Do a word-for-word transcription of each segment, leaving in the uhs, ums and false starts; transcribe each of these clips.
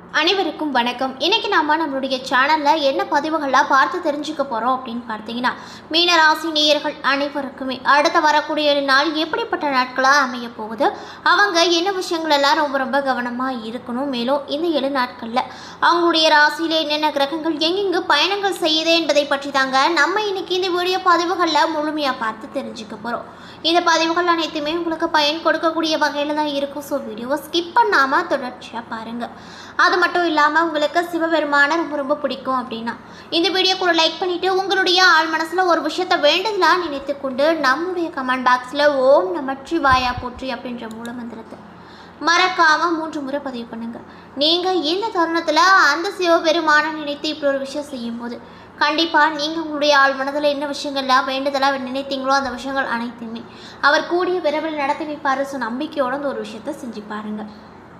அனைவருக்கும் வணக்கம். இன்னைக்கு நாம நம்மளுடைய சேனல்ல என்ன பதிவுகளா பார்த்து தெரிஞ்சுக்க போறோம் அப்படின்னு பார்த்தீங்கன்னா, மீன ராசி நேயர்கள் அனைவருக்குமே அடுத்த வரக்கூடிய ஏழு நாள் எப்படிப்பட்ட நாட்களா அமைய போகுது, அவங்க என்ன விஷயங்கள் எல்லாம் ரொம்ப ரொம்ப கவனமா இருக்கணும், மேலும் இந்த ஏழு நாட்கள்ல அவங்களுடைய ராசியில என்னென்ன கிரகங்கள் எங்கெங்கு பயணங்கள் செய்யுது என்பதை பற்றி தாங்க நம்ம இன்னைக்கு இந்த வீடியோ பதிவுகள்ல முழுமையா பார்த்து தெரிஞ்சுக்க போறோம். இந்த பதிவுகள் அனைத்துமே உங்களுக்கு பயன் கொடுக்கக்கூடிய வகையில் தான் இருக்கும். ஸோ வீடியோவை ஸ்கிப் பண்ணாமல் தொடர்ச்சியாக பாருங்கள். அது மட்டும் இல்லாமல் உங்களுக்கு சிவபெருமான ரொம்ப ரொம்ப பிடிக்கும் அப்படின்னா இந்த வீடியோக்குள்ள லைக் பண்ணிவிட்டு உங்களுடைய ஆள் மனசில் ஒரு விஷயத்தை வேண்டுதலாக நினைத்து கொண்டு நம்முடைய கமெண்ட் பாக்ஸில் ஓம் நமச்சிவாயா போற்றி அப்படின்ற மூலமந்திரத்தை மறக்காமல் மூன்று முறை பதிவு பண்ணுங்கள். நீங்கள் இந்த தருணத்தில் அந்த சிவபெருமான நினைத்து இப்படி ஒரு விஷயம் செய்யும்போது கண்டிப்பாக நீங்கள் உங்களுடைய ஆள் மனதில் என்ன விஷயங்கள்லாம் வேண்டுதலாக நினைத்தீங்களோ அந்த விஷயங்கள் அனைத்துமே அவர் கூடிய விரைவில் நடத்தி வைப்பார். ஸோ நம்பிக்கையோட அந்த ஒரு விஷயத்தை செஞ்சு பாருங்கள்.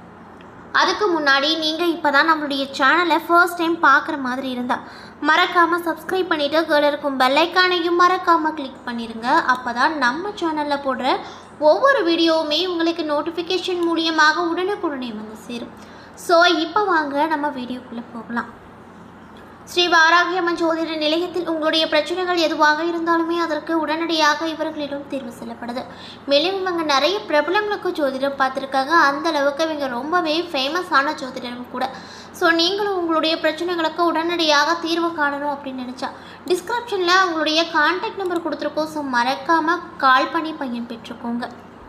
அதுக்கு முன்னாடி நீங்கள் இப்போ தான் நம்மளுடைய சேனலை ஃபர்ஸ்ட் டைம் பார்க்குற மாதிரி இருந்தால் மறக்காமல் சப்ஸ்கிரைப் பண்ணிவிட்டு கீழே இருக்கும் பெல்லைக்கானையும் மறக்காமல் கிளிக் பண்ணிடுங்க. அப்போ தான் நம்ம சேனலில் போடுற ஒவ்வொரு வீடியோவுமே உங்களுக்கு நோட்டிஃபிகேஷன் மூலியமாக உடனுக்குடனே வந்து சேரும். ஸோ இப்போ வாங்க நம்ம வீடியோக்குள்ளே போகலாம். ஸ்ரீ வாராகியம்மன் ஜோதிட நிலையத்தில் உங்களுடைய பிரச்சனைகள் எதுவாக இருந்தாலுமே அதற்கு உடனடியாக இவர்களிடம் தீர்வு செய்யப்படுது. மேலும் இவங்க நிறைய பிரபலங்களுக்கு ஜோதிடம் பார்த்துருக்காங்க. அந்த அளவுக்கு இவங்க ரொம்பவே ஃபேமஸான ஜோதிடரும் கூட. ஸோ நீங்களும் உங்களுடைய பிரச்சனைகளுக்கு உடனடியாக தீர்வு காணணும் அப்படின்னு நினச்சா டிஸ்கிரிப்ஷனில் உங்களுடைய கான்டாக்ட் நம்பர் கொடுத்துருக்கோம். ஸோ மறக்காமல் கால் பண்ணி பையன் பெற்றுக்கோங்க.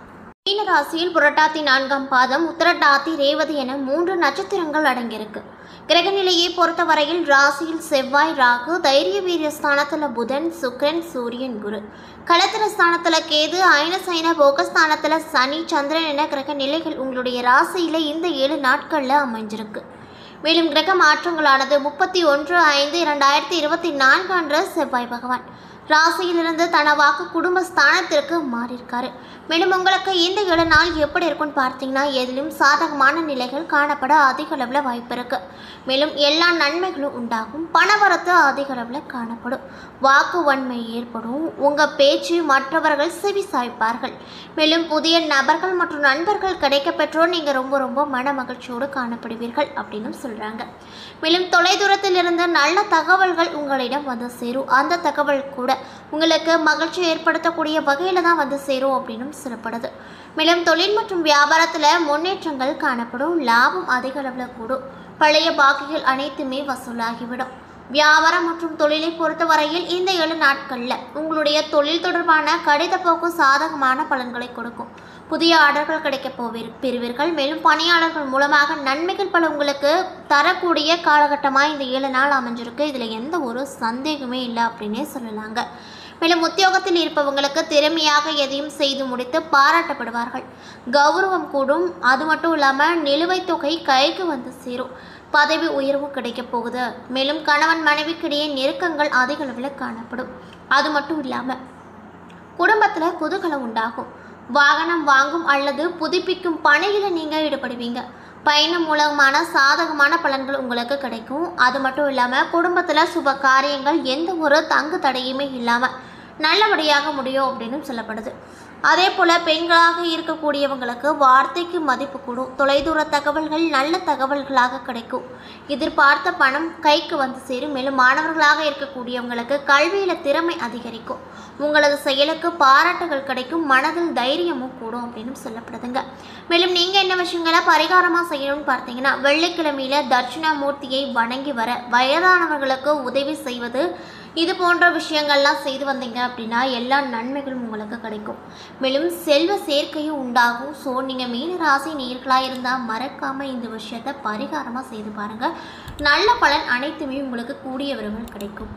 மீன ராசியில் புரட்டாதி நான்காம் பாதம், உத்திரட்டாதி, ரேவதி என மூன்று நட்சத்திரங்கள் அடங்கியிருக்கு. கிரகநிலையை பொறுத்தவரையில் ராசியில் செவ்வாய், ராகு, தைரிய வீரிய ஸ்தானத்தில் புதன், சுக்கிரன், சூரியன், குரு, களத்திர ஸ்தானத்தில் கேது, ஐனசைன போகஸ்தானத்தில் சனி, சந்திரன் என கிரக நிலைகள் உங்களுடைய ராசியில் இந்த ஏழு நாட்களில் அமைஞ்சிருக்கு. மேலும் கிரக மாற்றங்களானது முப்பத்தி ஒன்று ஐந்து இரண்டாயிரத்தி இருபத்தி நான்கு அன்று செவ்வாய் பகவான் ராசியிலிருந்து தனவாக்கு குடும்ப ஸ்தானத்திற்கு மாறியிருக்காரு. மேலும் உங்களுக்கு இந்த ஏழு நாள் எப்படி இருக்குன்னு பார்த்தீங்கன்னா எதிலும் சாதகமான நிலைகள் காணப்பட அதிக அளவில் வாய்ப்பு இருக்கு. மேலும் எல்லா நன்மைகளும் உண்டாகும். பணவரத்து அதிக அளவில் காணப்படும். வாக்கு வன்மை ஏற்படும். உங்கள் பேச்சு மற்றவர்கள் செவி சாய்ப்பார்கள். மேலும் புதிய நபர்கள் மற்றும் நண்பர்கள் கிடைக்க பெற்றோர் நீங்கள் ரொம்ப ரொம்ப மன மகிழ்ச்சியோடு காணப்படுவீர்கள் அப்படின்னு சொல்கிறாங்க. மேலும் தொலைதூரத்தில் இருந்து நல்ல தகவல்கள் உங்களிடம் வந்து சேரும். அந்த தகவல் கூட உங்களுக்கு மகிழ்ச்சி ஏற்படுத்தக்கூடிய வகையில் தான் வந்து சேரும் அப்படின்னு சொல்லப்படுது. மேலும் தொழில் மற்றும் வியாபாரத்தில் முன்னேற்றங்கள் காணப்படும். லாபம் அதிக அளவில் கூடும். பழைய பாக்கிகள் அனைத்துமே வசூலாகிவிடும். வியாபாரம் மற்றும் தொழிலை பொறுத்தவரையில் இந்த ஏழு நாட்களில் உங்களுடைய தொழில் தொடர்பான கடித போக்கு சாதகமான பலன்களை கொடுக்கும். புதிய ஆர்டர்கள் கிடைக்க போவீர் பெறுவீர்கள். மேலும் பணியாளர்கள் மூலமாக நன்மைகள் பல உங்களுக்கு தரக்கூடிய காலகட்டமாக இந்த ஏழு நாள் அமைஞ்சிருக்கு. இதில் எந்த ஒரு சந்தேகமே இல்லை அப்படின்னே சொல்லலாங்க. மேலும் உத்தியோகத்தில் இருப்பவங்களுக்கு திறமையாக எதையும் செய்து முடித்து பாராட்டப்படுவார்கள். கௌரவம் கூடும். அது மட்டும் இல்லாமல் நிலுவைத் தொகை கைக்கு வந்து சேரும். பதவி உயர்வு கிடைக்க போகுது. மேலும் கணவன் மனைவிக்கிடையே நெருக்கங்கள் அதிக அளவில் காணப்படும். அது மட்டும் இல்லாமல் குடும்பத்தில் குதூகலம் உண்டாகும். வாகனம் வாங்கும் அல்லது புதுப்பிக்கும் பணியில் நீங்கள் ஈடுபடுவீங்க. பயணம் மூலமான சாதகமான பலன்கள் உங்களுக்கு கிடைக்கும். அது மட்டும் இல்லாமல் குடும்பத்தில் சுப காரியங்கள் எந்த ஒரு தங்கு தடையுமே இல்லாமல் நல்லபடியாக முடியும் அப்படின்னு சொல்லப்படுது. அதே போல் பெண்களாக இருக்கக்கூடியவங்களுக்கு வார்த்தைக்கு மதிப்பு கூடும். தொலைதூர தகவல்கள் நல்ல தகவல்களாக கிடைக்கும். எதிர்பார்த்த பணம் கைக்கு வந்து சேரும். மேலும் மாணவர்களாக இருக்கக்கூடியவங்களுக்கு கல்வியில் திறமை அதிகரிக்கும். உங்களது செயலுக்கு பாராட்டுகள் கிடைக்கும். மனதில் தைரியமும் கூடும் அப்படின்னு சொல்லப்படுதுங்க. மேலும் நீங்கள் என்ன விஷயங்களை பரிகாரமாக செய்யணும்னு பார்த்தீங்கன்னா வெள்ளிக்கிழமையில் தட்சிணாமூர்த்தியை வணங்கி வர, வயதானவர்களுக்கு உதவி செய்வது, இது போன்ற விஷயங்கள்லாம் செய்து வந்தீங்க அப்படின்னா எல்லா நன்மைகளும் உங்களுக்கு கிடைக்கும். மேலும் செல்வ சேர்க்கையும் உண்டாகும். ஸோ நீங்கள் மீன ராசி நேயர்களாக இருந்தால் மறக்காமல் இந்த விஷயத்தை பரிகாரமாக செய்து பாருங்கள். நல்ல பலன் அனைத்துமே உங்களுக்கு கூடிய விரைவில் கிடைக்கும்.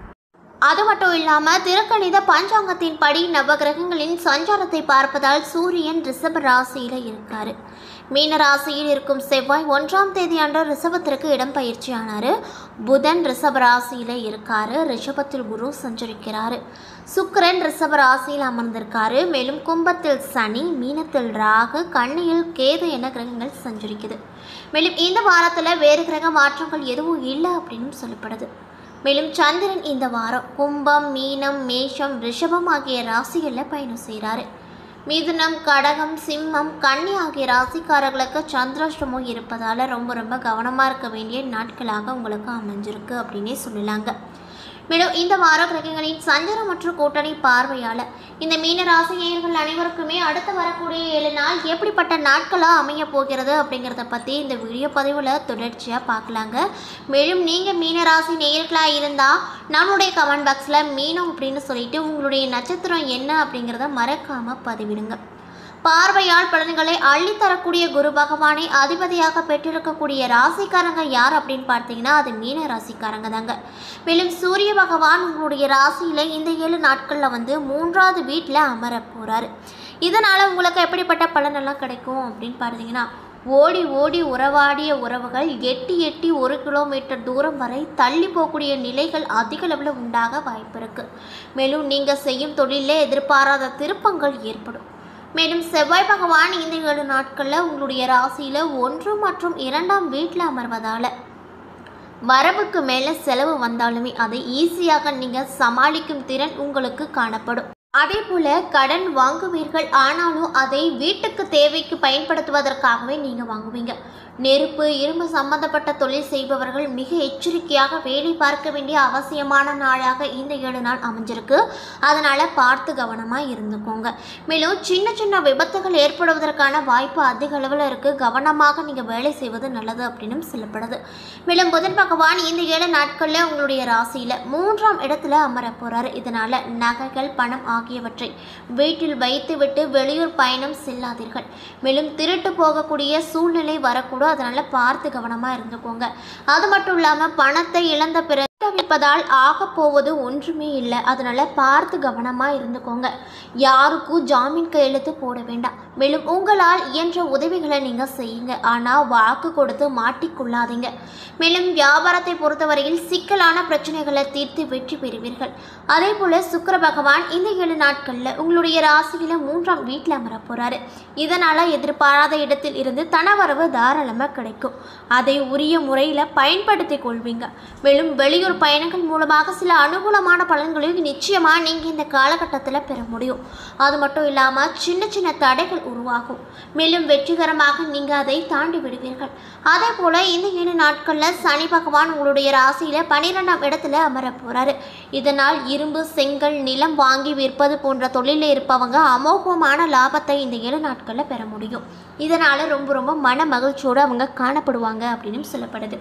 அது மட்டும் இல்லாமல் திருக்கணித பஞ்சாங்கத்தின் படி நவகிரகங்களின் சஞ்சாரத்தை பார்ப்பதால் சூரியன் ரிஷப ராசியில் இருக்கார். மீன ராசியில் இருக்கும் செவ்வாய் ஒன்றாம் தேதி அன்று ரிஷபத்திற்கு இடம்பெயர்ச்சி ஆனார். புதன் ரிஷப ராசியில் இருக்கார். ரிஷபத்தில் குரு சஞ்சரிக்கிறார். சுக்கிரன் ரிஷப ராசியில் அமர்ந்திருக்காரு. மேலும் கும்பத்தில் சனி, மீனத்தில் ராகு, கன்னியில் கேது என கிரகங்கள் சஞ்சரிக்குது. மேலும் இந்த வாரத்தில் வேறு கிரக மாற்றங்கள் எதுவும் இல்லை அப்படின்னு சொல்லப்படுது. மேலும் சந்திரன் இந்த வாரம் கும்பம், மீனம், மேஷம், ரிஷபம் ஆகிய ராசிகளில் பயணம் செய்கிறாரு. மிதுனம், கடகம், சிம்மம், கன்னி ஆகிய ராசிக்காரர்களுக்கு சந்திராஷ்டமம் இருப்பதால் ரொம்ப ரொம்ப கவனமாக இருக்க வேண்டிய நாட்களாக உங்களுக்கு அமைஞ்சிருக்கு அப்படின்னே சொல்லலாங்க. மேலும் இந்த வார கிரகங்களின் சஞ்சாரம் மற்றும் கூட்டணி பார்வையால் இந்த மீன ராசி நேயர்கள் அனைவருக்குமே அடுத்து வரக்கூடிய ஏழு நாள் எப்படிப்பட்ட நாட்களாக அமைய போகிறது அப்படிங்கிறத பற்றி இந்த வீடியோ பதிவில் தொடர்ச்சியாக பார்க்கலாங்க. மேலும் நீங்கள் மீன ராசி நேயர்களாக இருந்தால் நம்மளுடைய கமெண்ட் பாக்ஸில் மீனம் அப்படின்னு சொல்லிட்டு உங்களுடைய நட்சத்திரம் என்ன அப்படிங்கிறத மறக்காமல் பதிவிடுங்க. பார்வையால் பலன்களை அள்ளித்தரக்கூடிய குரு பகவானை அதிபதியாக பெற்றிருக்கக்கூடிய ராசிக்காரங்க யார் அப்படின்னு பார்த்தீங்கன்னா அது மீன ராசிக்காரங்க தாங்க. மேலும் சூரிய பகவான் உங்களுடைய ராசியில் இந்த ஏழு நாட்களில் வந்து மூன்றாவது வீட்டில் அமர போகிறாரு. இதனால் உங்களுக்கு எப்படிப்பட்ட பலனெல்லாம் கிடைக்கும் அப்படின்னு பார்த்தீங்கன்னா, ஓடி ஓடி உறவாடிய உறவுகள் எட்டி எட்டி ஒரு கிலோமீட்டர் தூரம் வரை தள்ளி போகக்கூடிய நிலைகள் அதிக அளவில் உண்டாக வாய்ப்பு இருக்குது. மேலும் நீங்கள் செய்யும் தொழிலில் எதிர்பாராத திருப்பங்கள் ஏற்படும். மேலும் செவ்வாய் பகவான் இந்த ஏழு நாட்களில் உங்களுடைய ராசியில் ஒன்று மற்றும் இரண்டாம் வீட்டில் அமர்வதால் வரவுக்கு மேலே செலவு வந்தாலுமே அதை ஈஸியாக நீங்கள் சமாளிக்கும் திறன் உங்களுக்கு காணப்படும். அதே போல் கடன் வாங்குவீர்கள், ஆனாலும் அதை வீட்டுக்கு தேவைக்கு பயன்படுத்துவதற்காகவே நீங்கள் வாங்குவீங்க. நெருப்பு, இரும்பு சம்பந்தப்பட்ட தொழில் செய்பவர்கள் மிக எச்சரிக்கையாக வேலை பார்க்க வேண்டிய அவசியமான நாளாக இந்த ஏழு நாள் அமைஞ்சிருக்கு. அதனால் பார்த்து கவனமாக இருந்துக்கோங்க. மேலும் சின்ன சின்ன விபத்துகள் ஏற்படுவதற்கான வாய்ப்பு அதிக அளவில் இருக்குது. கவனமாக நீங்கள் வேலை செய்வது நல்லது அப்படின்னு சொல்லப்படுது. மேலும் புதன் பகவான் இந்த ஏழு நாட்களில் உங்களுடைய ராசியில் மூன்றாம் இடத்துல அமர போகிறாரு. இதனால் நகைகள், பணம் ஆகியவற்றை வீட்டில் வைத்துவிட்டு வெளியூர் பயணம் செல்லாதீர்கள். மேலும் திருட்டு போகக்கூடிய சூழ்நிலை வரக்கூடும். அதனால் பார்த்து கவனமாக இருந்துக்கோங்க. அது மட்டும் இல்லாமல் பணத்தை இழந்த பிறகு விற்பதால் ஆக போவது ஒன்றுமே இல்லை. அதனால் பார்த்து கவனமாக இருந்துக்கோங்க. யாருக்கும் ஜாமீன் கையெழுத்து போட வேண்டாம். மேலும் உங்களால் இயன்ற உதவிகளை நீங்கள் செய்யுங்க, ஆனால் வாக்கு கொடுத்து மாட்டிக்கொள்ளாதீங்க. மேலும் வியாபாரத்தை பொறுத்தவரையில் சிக்கலான பிரச்சனைகளை தீர்த்து வெற்றி பெறுவீர்கள். அதே போல் சுக்கிர பகவான் இந்த ஏழு நாட்களில் உங்களுடைய ராசியில் மூன்றாம் வீட்டில் அமர போகிறாரு. இதனால் எதிர்பாராத இடத்தில் இருந்து தனவரவு தாராளமாக கிடைக்கும். அதை உரிய முறையில் பயன்படுத்தி கொள்வீங்க. மேலும் வெளியூர் பயணங்கள் மூலமாக சில அனுகூலமான பலன்களையும் நிச்சயமாக நீங்கள் இந்த காலகட்டத்தில் பெற முடியும். அது மட்டும் இல்லாமல் சின்ன சின்ன தடைகள் உருவாகும். மேலும் வெற்றிகரமாக நீங்கள் அதை தாண்டி விடுவீர்கள். அதே போல் இந்த ஏழு நாட்களில் சனி பகவான் உங்களுடைய ராசியில் பன்னிரெண்டாம் இடத்துல அமர போகிறாரு. இதனால் இரும்பு, செங்கல், நிலம் வாங்கி விற்பது போன்ற தொழிலில் இருப்பவங்க அமோகமான லாபத்தை இந்த ஏழு நாட்களில் பெற முடியும். இதனால் ரொம்ப ரொம்ப மன மகிழ்ச்சியோடு அவங்க காணப்படுவாங்க அப்படின்னு சொல்லப்படுது.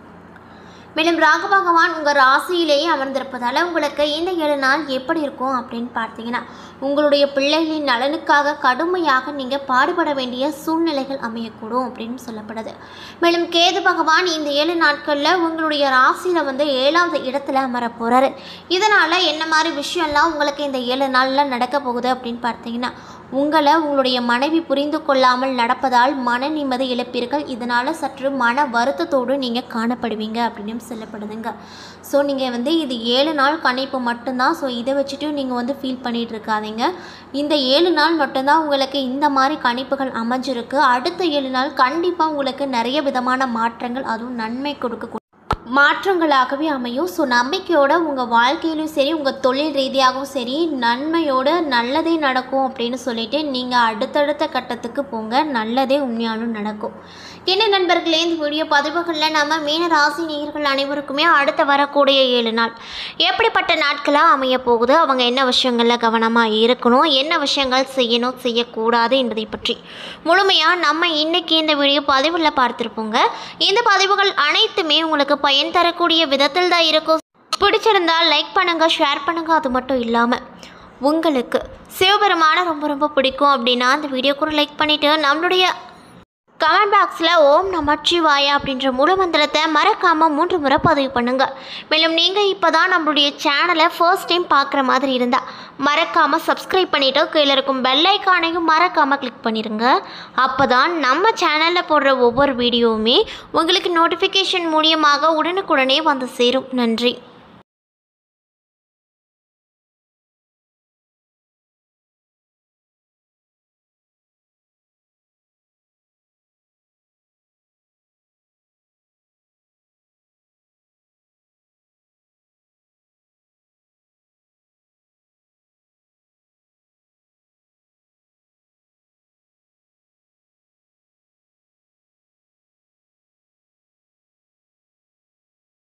மேலும் ராகு பகவான் உங்கள் ராசியிலேயே அமர்ந்திருப்பதால் உங்களுக்கு இந்த ஏழு நாள் எப்படி இருக்கும் அப்படின்னு பார்த்தீங்கன்னா, உங்களுடைய பிள்ளைகளின் நலனுக்காக கடுமையாக நீங்கள் பாடுபட வேண்டிய சூழ்நிலைகள் அமையக்கூடும் அப்படின்னு சொல்லப்படுது. மேலும் கேது பகவான் இந்த ஏழு நாட்களில் உங்களுடைய ராசியில் வந்து ஏழாவது இடத்துல அமர போகிறாரு. இதனால் என்ன மாதிரி விஷயம்லாம் உங்களுக்கு இந்த ஏழு நாளில் நடக்க போகுது அப்படின்னு பார்த்தீங்கன்னா, உங்களை உங்களுடைய மனைவி புரிந்து கொள்ளாமல் நடப்பதால் மன நிம்மதி இழப்பீர்கள். இதனால் சற்று மன வருத்தத்தோடு நீங்கள் காணப்படுவீங்க அப்படின்னு சொல்லப்படுதுங்க. ஸோ நீங்கள் வந்து இது ஏழு நாள் கணிப்பு மட்டும்தான். ஸோ இதை வச்சுட்டு நீங்கள் வந்து ஃபீல் பண்ணிகிட்டு இருக்காதீங்க. இந்த ஏழு நாள் மட்டும்தான் உங்களுக்கு இந்த மாதிரி கணிப்புகள் அமைஞ்சிருக்கு. அடுத்த ஏழு நாள் கண்டிப்பாக உங்களுக்கு நிறைய விதமான மாற்றங்கள், அதுவும் நன்மை கொடுக்க மாற்றங்களாகவே அமையும். ஸோ நம்பிக்கையோடு உங்கள் வாழ்க்கையிலும் சரி, உங்கள் தொழில் ரீதியாகவும் சரி, நன்மையோடு நல்லதே நடக்கும் அப்படின்னு சொல்லிட்டு நீங்கள் அடுத்தடுத்த கட்டத்துக்கு போங்க. நல்லதே உண்மையாலும் நடக்கும். என்ன நண்பர்களே, இந்த வீடியோ பதிவுகளில் நம்ம மீன ராசி நேயர்கள் அனைவருக்குமே அடுத்து வரக்கூடிய ஏழு நாள் எப்படிப்பட்ட நாட்களாக அமைய போகுது, அவங்க என்ன விஷயங்களில் கவனமாக இருக்கணும், என்ன விஷயங்கள் செய்யணும் செய்யக்கூடாது என்பதை பற்றி முழுமையாக நம்ம இன்றைக்கி இந்த வீடியோ பதிவில் பார்த்துருப்போங்க. இந்த பதிவுகள் அனைத்துமே உங்களுக்கு பயன் தரக்கூடிய விதத்தில் தான் இருக்கும். பிடிச்சிருந்தால் லைக் பண்ணுங்கள், ஷேர் பண்ணுங்கள். அது மட்டும் இல்லாமல் உங்களுக்கு சிவபெருமான ரொம்ப ரொம்ப பிடிக்கும் அப்படின்னா அந்த வீடியோக்கு லைக் பண்ணிவிட்டு நம்மளுடைய கமெண்ட் பாக்ஸில் ஓம் நமச்சிவாயா அப்படின்ற முழு மந்திரத்தை மறக்காமல் மூன்று முறை பதிவு பண்ணுங்கள். மேலும் நீங்கள் இப்போ தான் நம்மளுடைய சேனலை ஃபர்ஸ்ட் டைம் பார்க்குற மாதிரி இருந்தால் மறக்காமல் சப்ஸ்கிரைப் பண்ணிவிட்டு கீழே இருக்கும் பெல் ஐக்கானையும் மறக்காமல் கிளிக் பண்ணிடுங்க. அப்போ தான் நம்ம சேனலில் போடுற ஒவ்வொரு வீடியோவுமே உங்களுக்கு நோட்டிஃபிகேஷன் மூலியமாக உடனுக்குடனே வந்து சேரும். நன்றி.